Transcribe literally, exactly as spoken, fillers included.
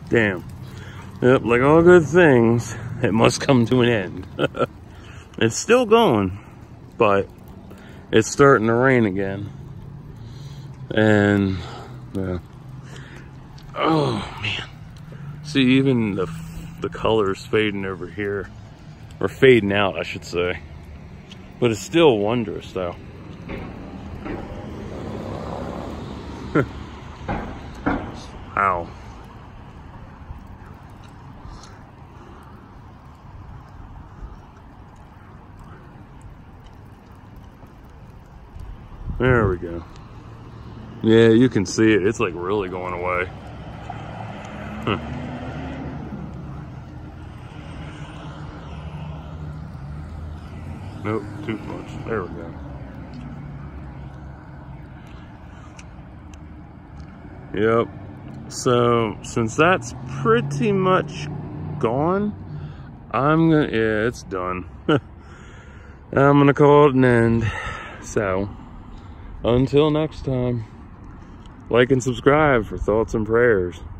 Damn. Yep, like all good things, it must come to an end. It's still going, but it's starting to rain again. And, yeah. Oh, man. See, even the, the color's fading over here. Or fading out, I should say. But it's still wondrous, though. Wow. There we go. Yeah, you can see it. It's like really going away. Huh. Nope, too much. There we go. Yep. So, since that's pretty much gone, I'm gonna, yeah, it's done. I'm gonna call it an end. So, until next time, like and subscribe for thoughts and prayers.